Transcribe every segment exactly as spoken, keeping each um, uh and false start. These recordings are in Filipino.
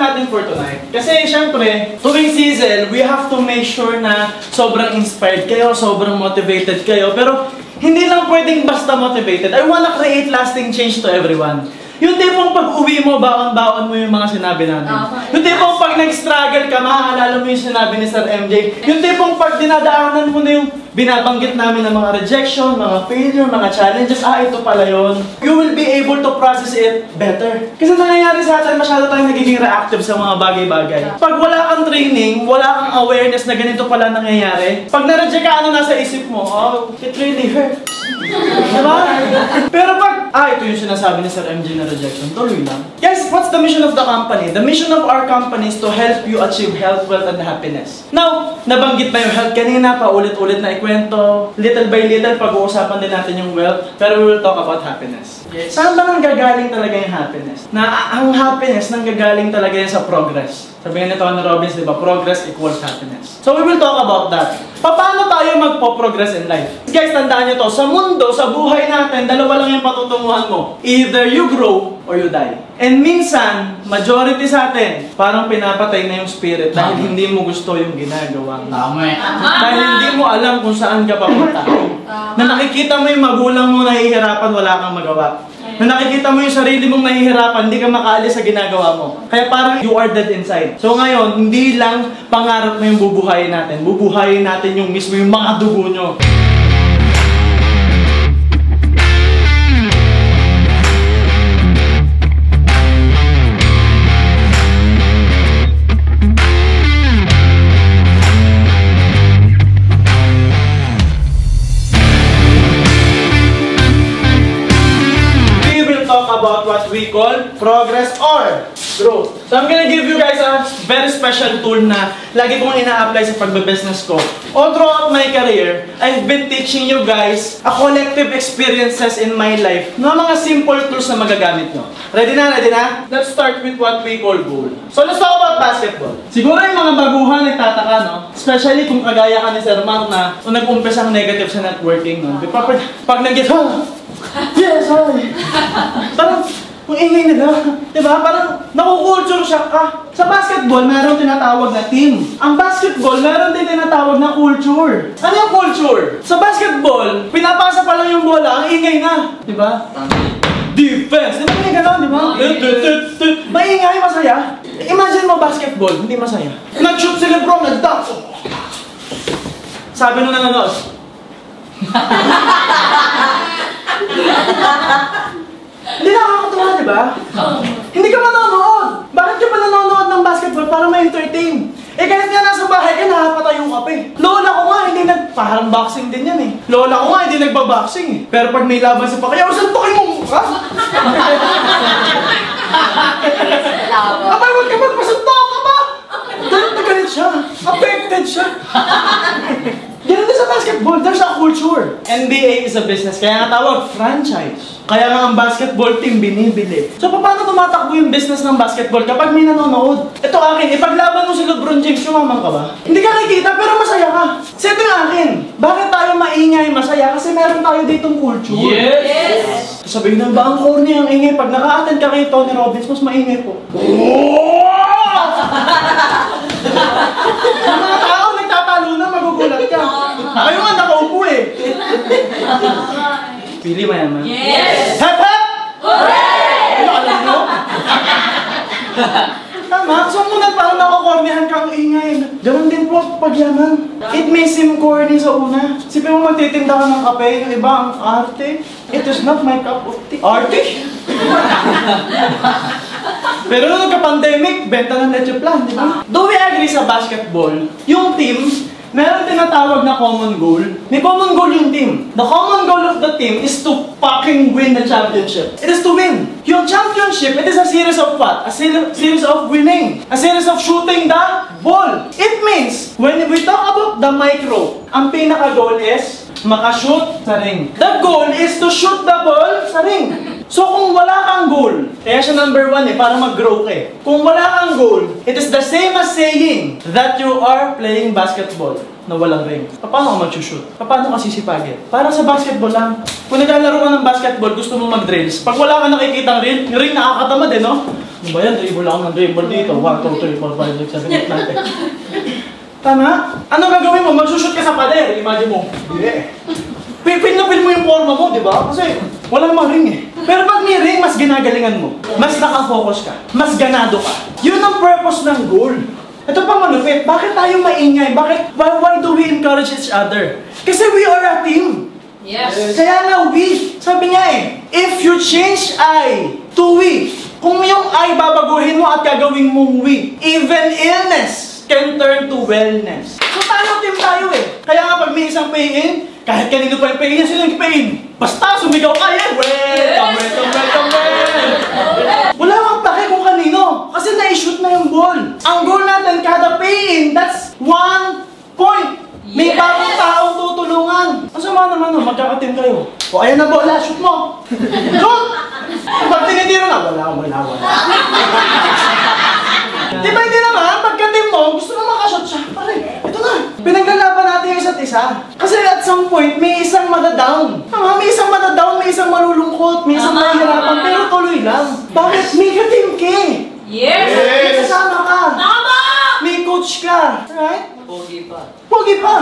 natin for tonight. Kasi syempre, tuwing season, we have to make sure na sobrang inspired kayo, sobrang motivated kayo. Pero hindi lang pwedeng basta motivated. I wanna create lasting change to everyone. Yung tipong pag-uwi mo, baon-baon mo yung mga sinabi natin. Okay. Yung tipong pag nag-struggle ka, maaalala mo yung sinabi ni Sir M J. Yung tipong pag dinadaanan mo na yung binabanggit namin ng mga rejection, mga failure, mga challenges, ah, ito pala yun. You will be able to process it better. Kasi nangyayari sa atin, masyado tayong nagiging reactive sa mga bagay-bagay. Pag wala kang training, wala kang awareness na ganito pala nangyayari, pag na-reject ka, ano nasa isip mo? Oh, it really hurts. Diba? Pero pag, ah, ito yung sinasabi ni Sir M J na rejection, tuloy lang. Guys, what's the mission of the company? The mission of our company is to help you achieve health, wealth, and happiness. Now, nabanggit na yung health kanina, paulit-ulit na ikwento. Little by little, pag-uusapan din natin yung wealth, pero we will talk about happiness. Yes. Saan ba nanggagaling talaga yung happiness? Na ang happiness nanggagaling talaga yan sa progress. Sabihin ni Tony Robbins, di ba? Progress equals happiness. So we will talk about that. Paano tayo magpo-progress in life? Guys, tandaan nyo to. Sa mundo, sa buhay natin, dalawa lang yung patutunguhan mo. Either you grow or you die. And minsan, majority sa atin, parang pinapatay na yung spirit dahil hindi mo gusto yung ginagawa mo. Dahil hindi mo alam kung saan ka papunta. Na nakikita mo yung magulang mo nahihirapan, wala kang magawa. Na nakikita mo yung sarili mong nahihirapan, hindi ka makaalis sa ginagawa mo. Kaya parang you are dead inside. So ngayon, hindi lang pangarap mo yung bubuhayin natin. Bubuhayin natin yung mismo yung mga dugo nyo. About what we call progress or growth. So I'm gonna give you guys a very special tool na lagi kong ina-apply sa pagbe-business ko. All throughout my career, I've been teaching you guys a collective experiences in my life na mga simple tools na magagamit nyo. Ready na? Ready na? Let's start with what we call goal. So let's talk about basketball. Siguro yung mga baguhan nagtataka, no? Especially kung kagaya ka ni Sir Mark na kung nag-umpisa ang negative sa networking, no? Pag, pag nag-get, yes, sorry. Parang, ang ingay nila. Diba? Parang, naku-culture shock ka. Sa basketball, meron tinatawag na team. Ang basketball, meron din tinatawag na culture. Ano yung culture? Sa basketball, pinapasa pa lang yung bola, ang ingay na. Diba? Defense. Diba may gano'n, diba? Maingay, masaya. Imagine mo basketball, hindi masaya. Nag-shoot si Lebron, nag-dunk. Sabi nung nanonood, hindi nakakatuwa, di ba? Hindi ka manonood. Bakit ka pa nanonood ng basketball para ma-entertain? Eh kahit nga nasa bahay ka, nakapatayo ka pa eh. Lola ko nga, hindi nag... Parang boxing din yan eh. Lola ko nga, hindi nagbaboxing eh. Pero pag may laban sa Pacquiao, santukin mo mukha. Abay, huwag ka magpasuntok ka ba? Galit na galit siya. Affected siya. Ganun din sa basketball, there's a culture. N B A is a business, kaya nga tawag franchise. Kaya nga ang basketball team binibili. So paano tumatakbo yung business ng basketball kapag may nanonood? Ito akin, ipaglaban mo si LeBron James, yumaman ka ba? Hindi ka nakikita pero masaya ka. So ito yung akin. Bakit tayo maingay, masaya? Kasi meron tayo ditong culture. Yes! Yes. Sabihin na ba ang corny ang ingay? Pag naka-attend ka kay Tony Robbins, mas maingay po. Yung mga tao nagtatalo na, magugulat ka. Kayo nga nakaupo eh. Pili mayaman? Yes! Hep hep! Hooray! Ano alam nyo? Tama? So muna parang nakakornihan kang ingay. Ganun din po pagyaman. It may seem corny sa una. Sipin mo magtitinda ka ng kape, yung iba ang arte. It is not my cup of tea. Arte? Pero nung nagka-pandemic, benta ng leche plan, di ba? Do we agree sa basketball, yung team, meron tinatawag na common goal. May common goal yung team. The common goal of the team is to fucking win the championship. It is to win. Yung championship, it is a series of what? A series of winning. A series of shooting the ball. It means, when we talk about the micro, ang pinaka-goal is makashoot sa ring. The goal is to shoot the ball sa ring. So kung wala kang goal, kaya siya number one eh, para mag-grow ka eh. Kung wala kang goal, it is the same as saying that you are playing basketball na walang ring. Paano ka mag-shoot? Paano ka sisipagin? Parang sa basketball lang. Kung naglalaro ka ng basketball, gusto mo mag-drills. Pag wala ka nakikita ng ring, yung ring nakakatamad eh, no? Ano ba yan? Dribble ako ng dribble dito. one, two, three, four, five, six, seven, eight, nine, ten. Tama? Ano gagawin mo? Mag-shoot ka sa pader. Imagine mo. Hindi. Pipil na pil mo yung forma mo, di ba? Kasi walang mga ring eh. Pero pag may ring, mas ginagalingan mo. Mas nakafocus ka. Mas ganado ka. Yun ang purpose ng goal. Ito pa malupit. Bakit tayo maingay? Bakit? Why, why do we encourage each other? Kasi we are a team. Yes. Kaya nga we. Sabi niya eh, if you change I to we, kung yung I babaguhin mo at gagawin mong we, even illness can turn to wellness. So tayo team tayo eh. Kaya nga pag may isang pain, kahit kanino pa yung pain, yan silang pain. Basta sumigaw ka eh. Welcome, welcome, welcome, welcome. Wala kang pake kung kanino. Kasi na-shoot na yung ball. Ang goal natin, kada pain, that's one point. May Yes. bagong taong tutulungan. Ang sama naman, no? Magkakatim kayo. O ayan na bola, shoot mo. Shoot! Pag tinitiro na, wala, wala, wala. Di ba hindi naman, pagka-team mo, gusto mo makashot siya. Pare, ito na. Pinaglalaban natin yung isa't isa. Kasi at some point, may isang madadown. Ah, may isang madadown, may isang malulungkot, may isang mahihirapan, pero tuloy lang. Bakit? May ka-team ka eh. Yes. May kasama ka. Tama! May coach ka. Right? Pogi pa. Pogi pa.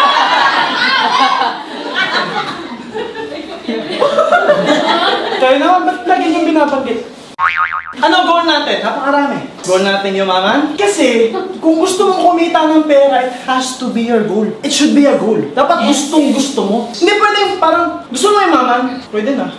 Kaya naman, ba't lagi yung binabanggit? Ano goal natin? Napakarami. Goal natin yumaman? Kasi, kung gusto mong kumita ng pera, it has to be your goal. It should be a goal. Dapat gustong gusto mo. Hindi pwedeng parang, gusto mo yumaman? Pwede na.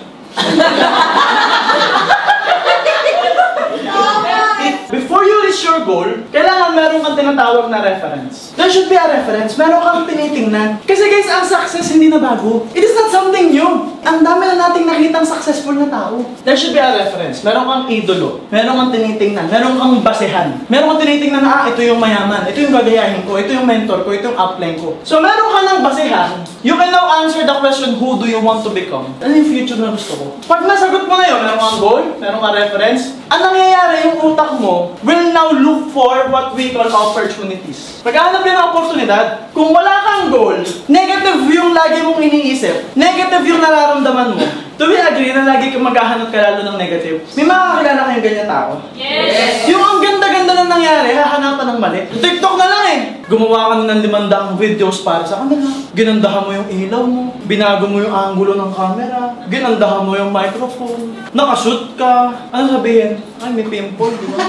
Before you reach your goal, kailangan meron kang tinatawag na reference. There should be a reference. Meron kang tinitingnan. Kasi guys, ang success hindi na bago. It is not something new. Ang dami na nating nakitang successful na tao. There should be a reference. Meron kang idolo. Meron kang tinitingnan. Meron kang basehan. Meron kang tinitingnan na, ah, ito yung mayaman. Ito yung gagayahin ko. Ito yung mentor ko. Ito yung upline ko. So meron ka ng basehan. You can now answer the question, who do you want to become? Ano yung future na gusto ko? Pag nasagot mo na yun, meron kang goal, meron kang reference, ang nangyayari yung utak mo will now look for what we call opportunities. Pagkahanap yan ng oportunidad, kung wala kang goal, negative yung lagi mong iniisip, negative yung nararamdaman mo, do we agree na lagi kang maghahanap ka lalo ng negative? May makakilala kayong ganyan tao? Yes. Yung ang ganda-ganda na nangyari, hahanapan ng mali. TikTok na lang eh! Gumawa ka na ng limandaang videos para sa kanila. Ginandahan mo yung ilaw mo, binago mo yung angulo ng camera, ginandahan mo yung microphone, nakashoot ka, ano sabihin? Ay, may pimple, di ba?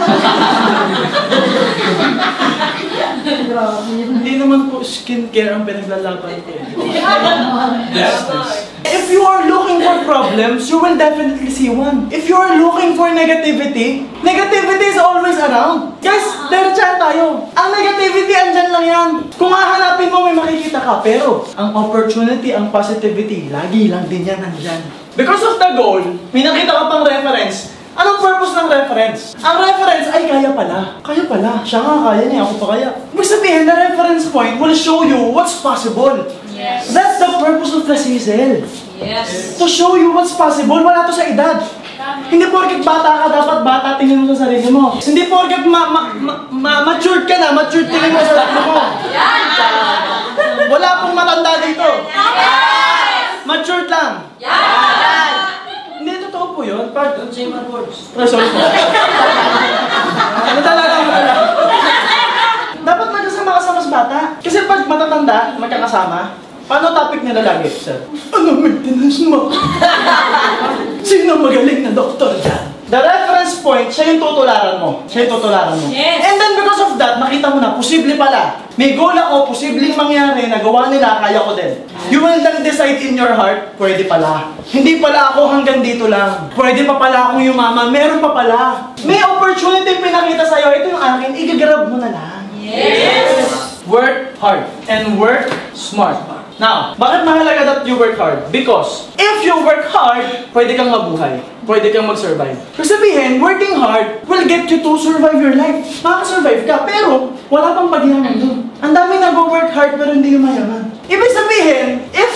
Grabe, hindi naman po skincare ang pinaglalaban ko. Yes, yes. If you are looking for problems, you will definitely see one. If you are looking for negativity, negativity is always around. Guys, diretsahan tayo. Ang negativity, andyan lang yan. Kung hahanapin mo, may makikita ka. Pero, ang opportunity, ang positivity, lagi lang din yan andyan. Because of the goal, may nakita ka pang reference. Anong purpose ng reference? Ang reference ay kaya pala. Kaya pala. Siya nga kaya niya, ako pa kaya. Ibig sabihin, the reference point will show you what's possible. Yes. That's the purpose of the sizzle. Yes. To show you what's possible. Wala to sa edad. Hindi porket bata ka, dapat bata tingin mo sa sarili mo. Hindi porket ma ma ma ma matured ka na, matured tingin mo sa sarili mo. Wala pong matanda dito. Matured lang. Hindi, totoo po yun. Pag... Don't say my words. Oh, sorry po. Madala lang, madala. Dapat magkasama ka sa mas bata. Kasi pag matatanda, magkakasama, paano topic nila lagi, sir? Ano maintenance mo? Sino magaling na doktor dyan? The reference point, siya yung tutularan mo. Siya yung tutularan mo. Yes. And then because of that, nakita mo na, posible pala. May goal ako, posibleng mangyari, nagawa nila, kaya ko din. You will then decide in your heart, pwede pala. Hindi pala ako hanggang dito lang. Pwede pa pala akong yumaman, meron pa pala. May opportunity pinakita sa'yo, ito yung akin, igagrab mo na lang. Yes. Work hard and work smart. Now, bakit mahalaga that you work hard? Because if you work hard, pwede kang mabuhay. Pwede kang mag-survive. Kasi sabihin, working hard will get you to survive your life. Makaka-survive ka, pero wala pang pagyaman doon. Ang dami nag-work hard pero hindi yung mayaman. Ibig sabihin, if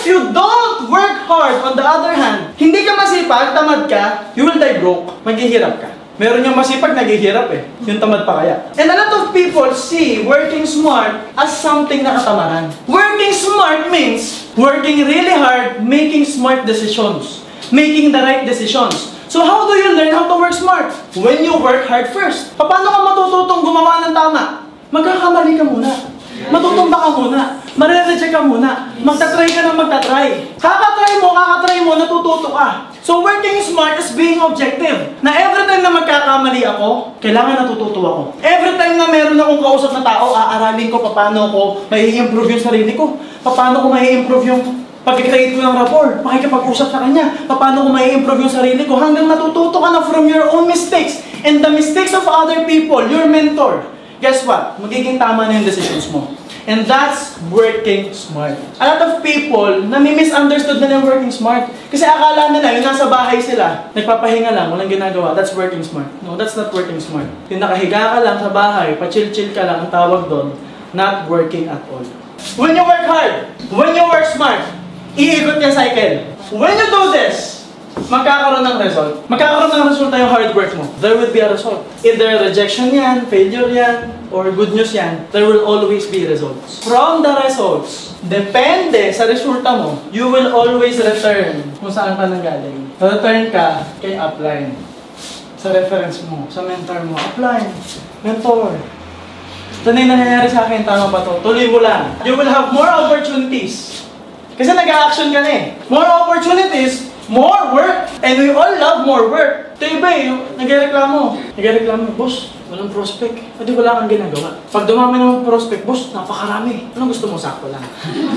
if you don't work hard, on the other hand, hindi ka masipag, tamad ka, you will die broke. Maghihirap ka. Meron yung masipag, naghihirap eh. Yung tamad pa kaya. And a lot of people see working smart as something na katamaran. Working smart means working really hard, making smart decisions. Making the right decisions. So how do you learn how to work smart? When you work hard first. Paano ka matututong gumawa ng tama? Magkakamali ka muna. Matutumba ka muna. Marereject ka muna. Magtatry ka na magtatry. Kakatry mo, kakatry mo, natututo ka. So working smart is being objective. Na every time na magkakamali ako, kailangan natututo ako. Every time na meron akong kausap na tao, aaralin ko paano ko may improve yung sarili ko. Paano ko may improve yung pag-create ko ng rapport. Makikipag-usap sa kanya. Paano ko may improve yung sarili ko. Hanggang natututo ka na from your own mistakes. And the mistakes of other people, your mentor. Guess what? Magiging tama na yung decisions mo. And that's working smart. A lot of people, nami-misunderstood na yung working smart. Kasi akala nila, yung nasa bahay sila, nagpapahinga lang, walang ginagawa. That's working smart. No, that's not working smart. Yung nakahiga ka lang sa bahay, pa-chill-chill ka lang, ang tawag doon, not working at all. When you work hard, when you work smart, iikot yung cycle. When you do this, magkakaroon ng result. Magkakaroon ng resulta yung hard work mo. There will be a result. Either rejection yan, failure yan, or good news yan, there will always be results. From the results, depende sa resulta mo, you will always return kung saan ka nanggaling. Return ka kay upline. Sa reference mo, sa mentor mo. Upline, mentor. Ito na yung nangyayari sa akin, tama ba to? Tuloy mo lang. You will have more opportunities. Kasi nag-a-action ka na eh. More opportunities, more work, and we all love more work. Ito iba eh, nag-reklamo. Nag-reklamo, boss, walang prospect. Pwede wala kang ginagawa. Pag dumami ng prospect, boss, napakarami. Anong gusto mo? Sakto lang.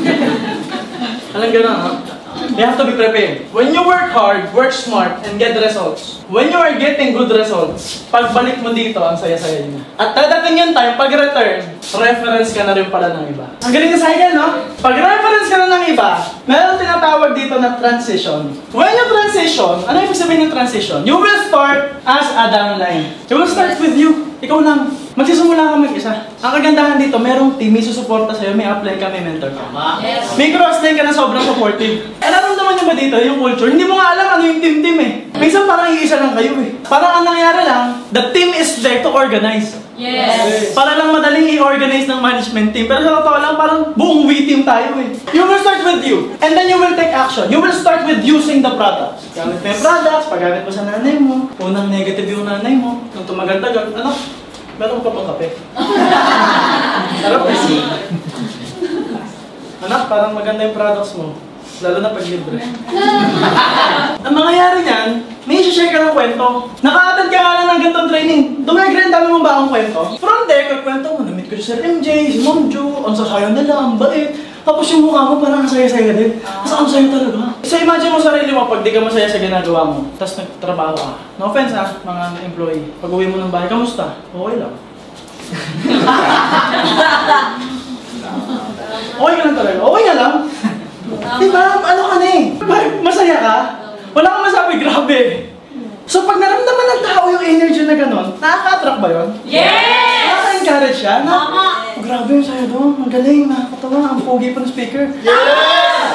Alam gano'n, ha? You have to be prepared. When you work hard, work smart, and get results. When you are getting good results, pagbalik mo dito, ang saya-saya niya. At dadating yung time, pag-return, reference ka na rin pala ng iba. Ang galing na cycle, no? Pag-reference ka na ng iba, meron tinatawag dito na transition. When you transition, ano yung sabihin ng transition? You will start as a downline. You will start with you. Ikaw lang. Magsisimula ka mag-isa. Ang kagandahan dito, merong team, may susuporta sa'yo, may upline ka, may mentor ka. Yes. May cross-line ka na sobrang supportive. Eh, naramdaman niyo ba dito, yung culture? Hindi mo nga alam ano yung team-team eh. Minsan parang iisa lang kayo eh. Parang ang nangyari lang, the team is there to organize. Yes. Para lang madaling i-organize ng management team. Pero sa totoo lang, parang buong we team tayo eh. You will start with you. And then you will take action. You will start with using the products. Gamit mo yung products, paggamit mo sa nanay mo. Unang negative yung nanay mo. Nung tumagal-tagal, ano? Meron ka pang kape. Sarap kasi. Anak, parang maganda yung products mo. Lalo na pag libre. Ang mangyayari niyan, may isi-share ka ng kwento. Naka-attend ka nga lang ng ganitong training. Dumigre, dami mong baong kwento. From there, kwento mo, namit ko si Sir M J, si Mom Jo, ang sasayaw nila, ang bait. Tapos yung mukha mo parang saya-saya din. Tapos ang saya talaga. So imagine mo sarili mo pag di ka masaya sa ginagawa mo. Tapos nagtrabaho ka. No offense ha, mga employee. Pag uwi mo ng bahay, kamusta? Okay lang. Okay ka lang talaga. Okay nga lang. Diba? Ano ka na eh? Masaya ka? Wala kang masabi, grabe. So pag naramdaman ng tao yung energy na gano'n, nakaka-attract ba yun? Yes! Nakaka-encourage siya? Na, Tama! oh, grabe yung sayo doon. Ang galing, nakakatawa. Ang pogi pa ng speaker. Yes!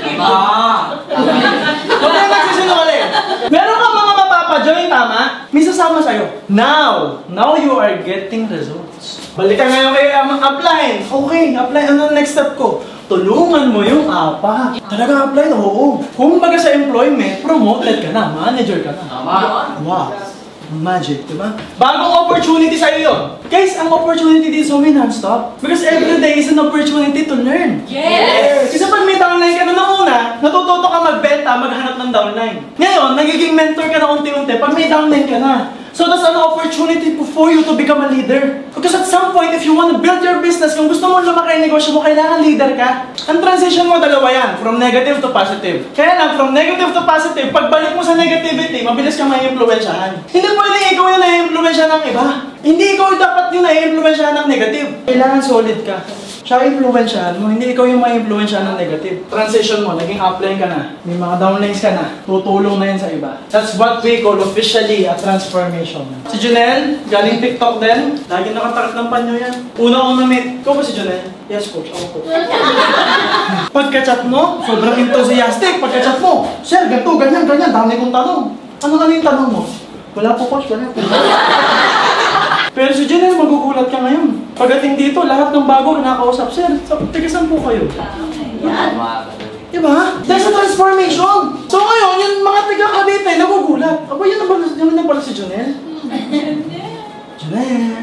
Huwag kayo nagsisinungaling. Meron kang mga mapapajoin, tama? May sasama sa'yo. Now, now you are getting results. Balikan ngayon kay um, upline. Okay, upline. Ano ang next step ko? Tulungan mo yung apa. Talaga upline? Oo. Kung baga sa employment, promoted ka na, manager ka na. Tama. Wow. Magic, diba? Bagong opportunity sa'yo yun. Guys, ang opportunity dito may non-stop. Because every day is an opportunity to learn. Yes! Kasi pag may downline ka na ng una, natututo ka magbenta, maghanap ng downline. Ngayon, nagiging mentor ka na unti-unti pag may downline ka na. So that's an opportunity for you to become a leader. Because at some point, if you want to build your business, kung gusto mo lumaki ang negosyo mo, kailangan leader ka. Ang transition mo, dalawa yan. From negative to positive. Kaya lang, from negative to positive, pagbalik mo sa negativity, mabilis kang mai-impluwensyahan. Hindi pwedeng ikaw yung nai-impluwensya ng iba. Hindi ikaw dapat yung nai-impluwensyahan ng negative. Kailangan solid ka. Siya influensyahan mo, hindi ikaw yung ma-influensyahan ng negative. Transition mo, naging upline ka na, may mga downlines ka na, tutulong na yan sa iba. That's what we call officially a transformation. Si Junel, galing TikTok din, lagi nakatakot ng panyo yan. Una kong na-meet, ikaw ba si Junel? Yes, coach, ako po. Pagka-chat mo, sobrang enthusiastic. Pagka-chat mo, sir, ganito, ganyan, ganyan, dami kong tanong. Ano ano yung tanong mo? Wala po, coach, wala po. Pero si Junel, magugulat ka ngayon. Pagdating dito, lahat ng bago kinakausap, sir, tigasan po kayo. Diba? There's a transformation. So ngayon, yung mga taga-Cavite, nagugulat. Aba, yun na pala, yun na pala si Junel? Junel.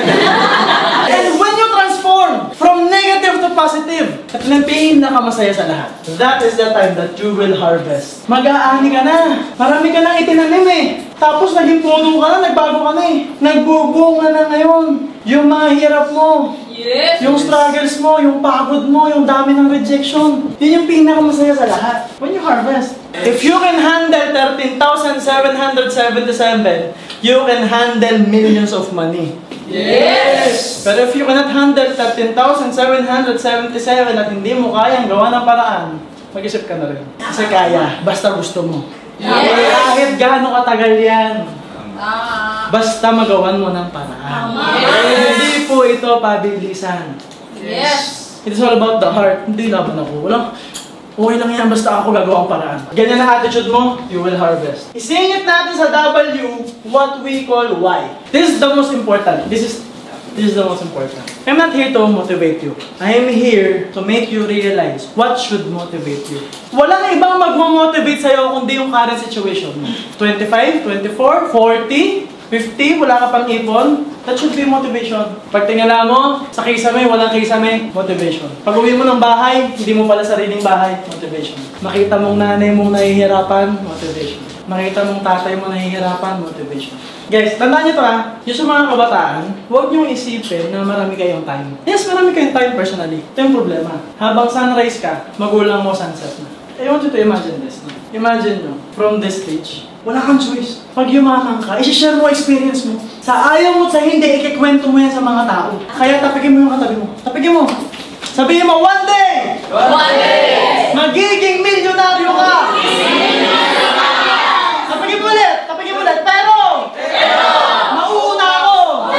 And when you transform from negative to positive, at na pinakamasaya sa lahat, that is the time that you will harvest. Mag-aani ka na. Marami ka nang itinanim eh. Tapos naging puno ka na, nagbago ka na eh. Nagbubunga na ngayon. Yung mga hirap mo, Yes. yung struggles mo, yung pagod mo, yung dami ng rejection. Yun yung pinakamasaya sa lahat. When you harvest. If you can handle thirteen thousand seven hundred seventy-seven, you can handle millions of money. Yes. Pero if you cannot handle thirteen thousand seven hundred seventy-seven at hindi mo kayang gawa ng paraan, mag-isip ka na rin. Kasi kaya, basta gusto mo. Yes. Kahit gaano katagal yan, Ah. basta magawan mo ng paraan. Yes. Hindi po ito pabilisan. Yes. It's all about the heart. Hindi laban ako. Walang, okay lang yan, basta ako gagawa ang paraan. Ganyan ang attitude mo, you will harvest. Isingit natin sa W, what we call why. This is the most important. This is This is the most important. I'm not here to motivate you. I am here to make you realize what should motivate you. Walang ibang magmo-motivate sa'yo kundi yung current situation mo. twenty-five, twenty-four, forty, fifty, wala ka pang ipon, that should be motivation. Pag tingala mo, sa kisame, walang kisame, motivation. Pag uwi mo ng bahay, hindi mo pala sariling bahay, motivation. Makita mong nanay mong nahihirapan, motivation. Makita mong tatay mo nahihirapan, motivation. Guys, tandaan nyo to ha, yung sa mga kabataan, huwag nyo isipin na marami kayong time. Yes, marami kayong time personally. Ito yung problema. Habang sunrise ka, magulang mo sunset na. I want you to imagine this. No? Imagine nyo, from this stage, wala kang choice. Pag yumaman ka, isi-share mo experience mo. Sa ayaw mo, sa hindi, ikikwento mo yan sa mga tao. Kaya tapigin mo yung katabi mo. Tapigin mo. Sabihin mo, one day! One day! Magiging milyonaryo ka! Tapigin mo ulit! Tapigin mo ulit! Pero! Mauuna ako!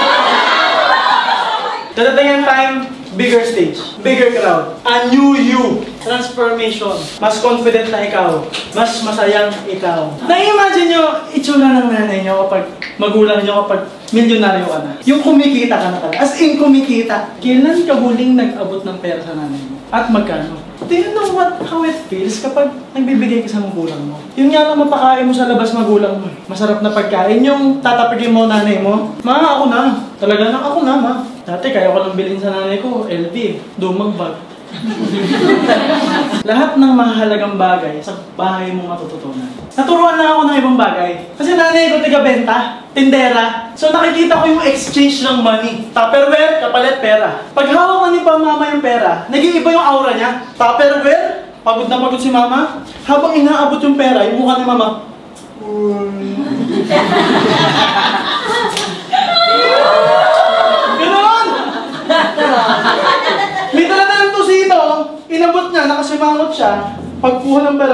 Dadating ang time, bigger stage, bigger crowd, a new you, transformation, mas confident na ikaw, mas masayang ikaw. Na-imagine nyo, itsura ng nanay nyo kapag magulang nyo kapag milyonaryo ka na. Yung kumikita ka na talaga. As in kumikita. Kailan ka huling nag-abot ng pera sa nanay mo? At magkano? Do you know what, how it feels kapag nagbibigay ka sa magulang mo? Yun nga lang mapakain mo sa labas magulang mo. Masarap na pagkain. Yung tatapigin mo nanay mo, ma, ako na. Talaga na, ako na, ma. Dati kaya ko lang bilhin sa nanay ko, L V, dumag bag. Lahat ng mahalagang bagay sa bahay mo matututunan. Naturuan na ako ng ibang bagay. Kasi nanay ko tiga-benta, tindera. So nakikita ko yung exchange ng money. Tupperware, kapalit pera. Pag hawak ni pa mama yung pera, nag-iiba yung aura niya. Tupperware, pagod na pagod si mama. Habang inaabot yung pera, yung mukha ni mama. Ganon! May talaga ng tosino, inabot niya, nakasimangot siya. Pagkuha ng pera,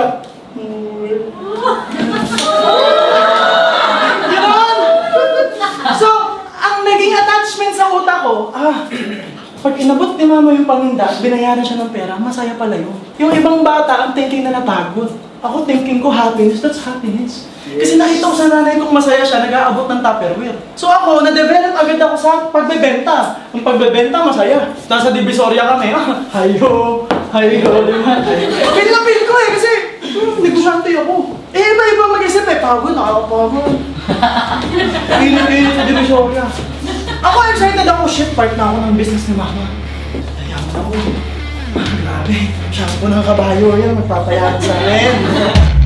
ganon! So, ang naging attachment sa utak ko, ah, pag inabot ni mama yung paninda, binayaran siya ng pera, masaya pala yun. Yung ibang bata, ang thinking na napagod. Ako thinking ko happiness, that's happiness. Kasi nakita ko sa nanay kong masaya siya, nag-aabot ng Tupperware. So ako, na-develop agad ako sa pagbebenta. Ang pagbebenta, masaya. Nasa Divisoria kami, ah, hayo, hayo, diba? Feel na feel ko eh, kasi hmm, negosyante ako. Eh, iba-iba mag-isip eh, pagod, nakakapagod. Pili-pili sa Divisoria. Ako excited ako, shit, part na ako ng business ni mama. Ayaw ako. Ah, grabe, shampoo ng kabayo yan, magpapayaran sa akin.